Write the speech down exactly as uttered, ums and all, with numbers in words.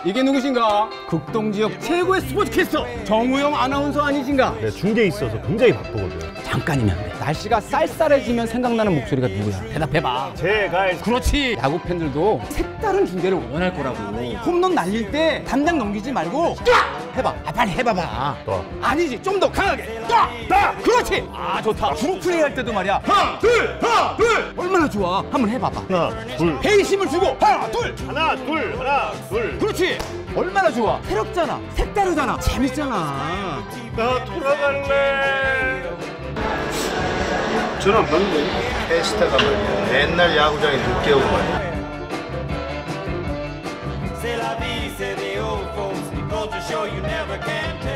이게 누구신가? 극동지역 최고의 스포츠 캐스터 정우영 아나운서 아니신가? 네, 중계에 있어서 굉장히 바쁘거든요. 잠깐이면 돼. 날씨가 쌀쌀해지면 생각나는 목소리가 누구야? 대답해봐. 제가 그렇지. 야구 팬들도 색다른 중계를 원할 거라고. 홈런 날릴 때 담장 넘기지 말고 딱 해봐. 아, 빨리 해봐봐. 또. 아니지, 좀 더 강하게. 딱! 딱! 그렇지. 아, 좋다. 그룹 플레이 할 때도 말이야. 하나, 둘, 하나, 둘. 얼마나 좋아. 한번 해봐봐. 하나, 둘, 배심을 주고 하나, 둘. 하나, 둘, 하나, 둘. 그렇지. 얼마나 좋아. 새롭잖아. 색다르잖아. 재밌잖아. 나 돌아갈래. 저는 방금 캐스터가 말이야 옛날 야구장에 늦게 오고 말이야. C'est la vie, c'est the old folks. It goes to show you never can tell.